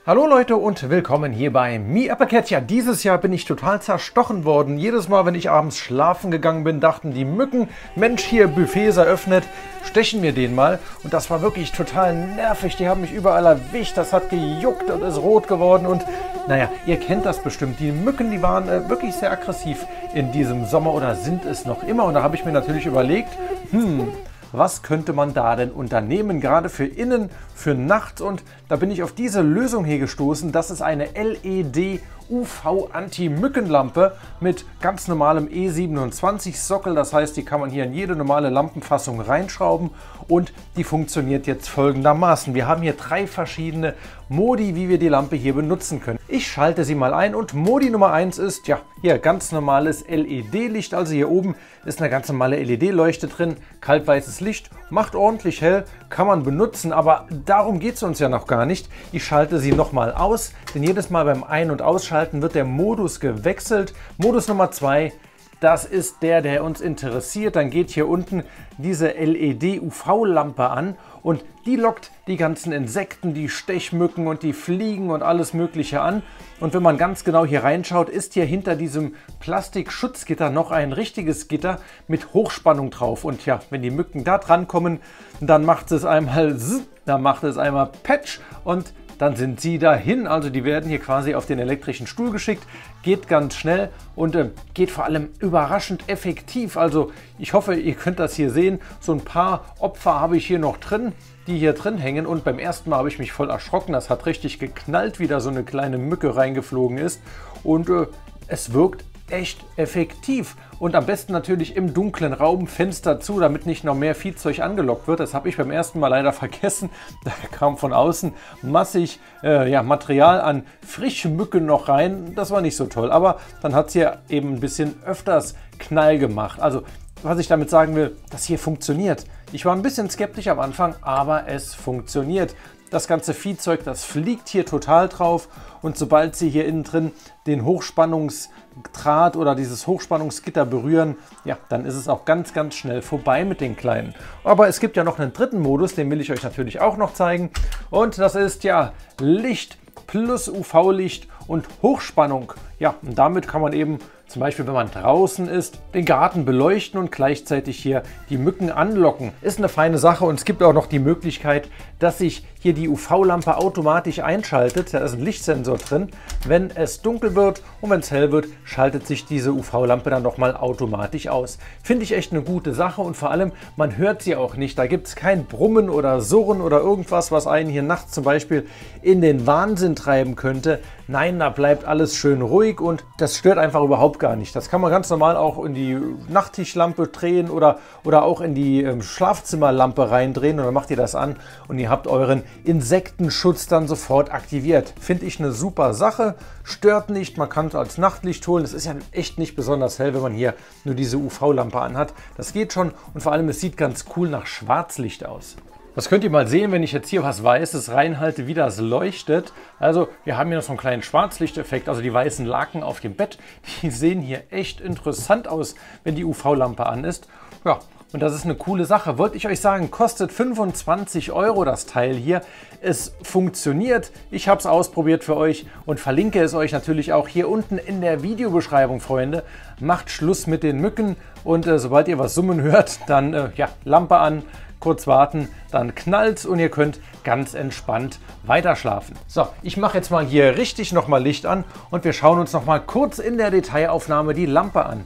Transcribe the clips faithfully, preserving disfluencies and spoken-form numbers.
Hallo Leute und willkommen hier bei MeAppleCat. Ja, dieses Jahr bin ich total zerstochen worden. Jedes Mal, wenn ich abends schlafen gegangen bin, dachten die Mücken, Mensch, hier Buffets eröffnet, stechen wir den mal. Und das war wirklich total nervig. Die haben mich überall erwischt, das hat gejuckt und ist rot geworden. Und naja, ihr kennt das bestimmt. Die Mücken, die waren äh, wirklich sehr aggressiv in diesem Sommer oder sind es noch immer. Und da habe ich mir natürlich überlegt, hm... was könnte man da denn unternehmen, gerade für innen, für nachts? Und da bin ich auf diese Lösung hier gestoßen. Das ist eine L E D U V-Anti-Mückenlampe mit ganz normalem E siebenundzwanzig Sockel. Das heißt, die kann man hier in jede normale Lampenfassung reinschrauben und die funktioniert jetzt folgendermaßen. Wir haben hier drei verschiedene Modi, wie wir die Lampe hier benutzen können. Ich schalte sie mal ein und Modi Nummer eins ist, ja, hier ganz normales L E D-Licht. Also hier oben ist eine ganz normale L E D-Leuchte drin, kaltweißes Licht, macht ordentlich hell, kann man benutzen, aber darum geht es uns ja noch gar nicht. Ich schalte sie nochmal aus, denn jedes Mal beim Ein- und Ausschalten wird der Modus gewechselt. Modus Nummer zwei, das ist der, der uns interessiert. Dann geht hier unten diese L E D U V-Lampe an und die lockt die ganzen Insekten, die Stechmücken und die Fliegen und alles Mögliche an. Und wenn man ganz genau hier reinschaut, ist hier hinter diesem Plastikschutzgitter noch ein richtiges Gitter mit Hochspannung drauf. Und ja, wenn die Mücken da dran kommen, dann macht es einmal zzz, dann macht es einmal Patch und dann sind sie dahin. Also die werden hier quasi auf den elektrischen Stuhl geschickt. Geht ganz schnell und äh, geht vor allem überraschend effektiv. Also ich hoffe, ihr könnt das hier sehen. So ein paar Opfer habe ich hier noch drin, die hier drin hängen. Und beim ersten Mal habe ich mich voll erschrocken. Das hat richtig geknallt, wie da so eine kleine Mücke reingeflogen ist. Und äh, es wirkt echt effektiv. Und am besten natürlich im dunklen Raum, Fenster zu, damit nicht noch mehr Viehzeug angelockt wird. Das habe ich beim ersten Mal leider vergessen. Da kam von außen massig äh, ja, Material an frische Mücken noch rein. Das war nicht so toll. Aber dann hat es hier eben ein bisschen öfters Knall gemacht. Also was ich damit sagen will, das hier funktioniert. Ich war ein bisschen skeptisch am Anfang, aber es funktioniert. Das ganze Viehzeug, das fliegt hier total drauf und sobald Sie hier innen drin den Hochspannungsdraht oder dieses Hochspannungsgitter berühren, ja, dann ist es auch ganz, ganz schnell vorbei mit den Kleinen. Aber es gibt ja noch einen dritten Modus, den will ich euch natürlich auch noch zeigen und das ist ja Licht plus U V-Licht und Hochspannung. Ja, und damit kann man eben zum Beispiel, wenn man draußen ist, den Garten beleuchten und gleichzeitig hier die Mücken anlocken. Ist eine feine Sache und es gibt auch noch die Möglichkeit, dass sich hier die U V-Lampe automatisch einschaltet. Da ist ein Lichtsensor drin. Wenn es dunkel wird und wenn es hell wird, schaltet sich diese U V-Lampe dann nochmal automatisch aus. Finde ich echt eine gute Sache und vor allem, man hört sie auch nicht. Da gibt es kein Brummen oder Surren oder irgendwas, was einen hier nachts zum Beispiel in den Wahnsinn treiben könnte. Nein, da bleibt alles schön ruhig und das stört einfach überhaupt gar nicht. Das kann man ganz normal auch in die Nachttischlampe drehen oder, oder auch in die ähm, Schlafzimmerlampe reindrehen und dann macht ihr das an und ihr habt euren Insektenschutz dann sofort aktiviert. Finde ich eine super Sache, stört nicht, man kann es als Nachtlicht holen. Es ist ja echt nicht besonders hell, wenn man hier nur diese U V-Lampe anhat. Das geht schon und vor allem es sieht ganz cool nach Schwarzlicht aus. Das könnt ihr mal sehen, wenn ich jetzt hier was Weißes reinhalte, wie das leuchtet. Also wir haben hier noch so einen kleinen Schwarzlichteffekt, also die weißen Laken auf dem Bett, die sehen hier echt interessant aus, wenn die U V-Lampe an ist. Ja, und das ist eine coole Sache. Wollte ich euch sagen, kostet fünfundzwanzig Euro das Teil hier. Es funktioniert. Ich habe es ausprobiert für euch und verlinke es euch natürlich auch hier unten in der Videobeschreibung, Freunde. Macht Schluss mit den Mücken und äh, sobald ihr was summen hört, dann äh, ja, Lampe an. Kurz warten, dann knallt's und ihr könnt ganz entspannt weiter schlafen. So, ich mache jetzt mal hier richtig nochmal Licht an und wir schauen uns nochmal kurz in der Detailaufnahme die Lampe an.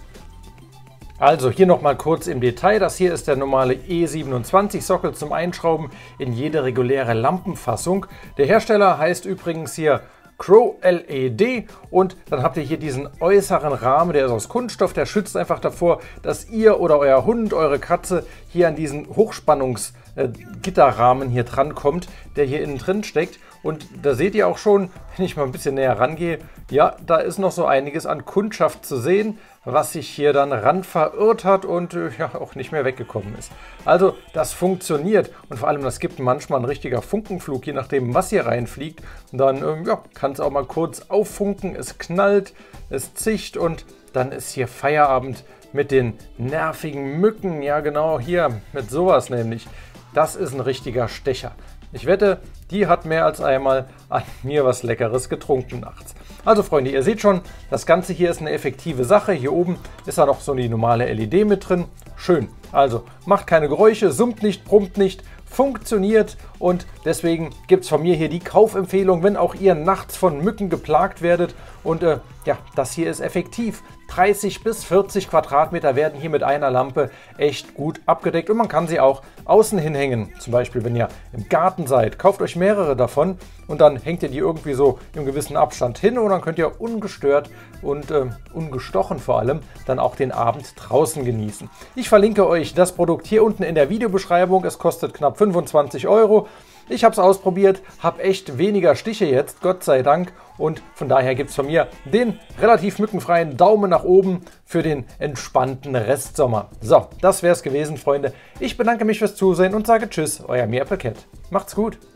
Also hier nochmal kurz im Detail. Das hier ist der normale E siebenundzwanzig Sockel zum Einschrauben in jede reguläre Lampenfassung. Der Hersteller heißt übrigens hier Crow L E D und dann habt ihr hier diesen äußeren Rahmen, der ist aus Kunststoff, der schützt einfach davor, dass ihr oder euer Hund, eure Katze hier an diesen Hochspannungsgitterrahmen hier dran kommt, der hier innen drin steckt. Und da seht ihr auch schon, wenn ich mal ein bisschen näher rangehe, ja, da ist noch so einiges an Kundschaft zu sehen, was sich hier dann ran verirrt hat und äh, ja auch nicht mehr weggekommen ist. Also das funktioniert und vor allem das gibt manchmal ein richtiger Funkenflug, je nachdem was hier reinfliegt. Und dann ähm, ja, kann es auch mal kurz auffunken, es knallt, es zicht und dann ist hier Feierabend mit den nervigen Mücken. Ja genau, hier mit sowas nämlich. Das ist ein richtiger Stecher. Ich wette, die hat mehr als einmal an mir was Leckeres getrunken nachts. Also Freunde, ihr seht schon, das Ganze hier ist eine effektive Sache. Hier oben ist da noch so die normale L E D mit drin. Schön. Also macht keine Geräusche, summt nicht, brummt nicht, funktioniert und deswegen gibt es von mir hier die Kaufempfehlung, wenn auch ihr nachts von Mücken geplagt werdet. Und äh, ja, das hier ist effektiv. dreißig bis vierzig Quadratmeter werden hier mit einer Lampe echt gut abgedeckt und man kann sie auch außen hinhängen. Zum Beispiel, wenn ihr im Garten seid, kauft euch mehrere davon und dann hängt ihr die irgendwie so im gewissen Abstand hin und dann könnt ihr ungestört und äh, ungestochen vor allem dann auch den Abend draußen genießen. Ich verlinke euch das Produkt hier unten in der Videobeschreibung. Es kostet knapp fünfundzwanzig Euro. Ich habe es ausprobiert, habe echt weniger Stiche jetzt, Gott sei Dank. Und von daher gibt es von mir den relativ mückenfreien Daumen nach oben für den entspannten Restsommer. So, das wäre es gewesen, Freunde. Ich bedanke mich fürs Zusehen und sage Tschüss, euer MeAppleCat. Macht's gut!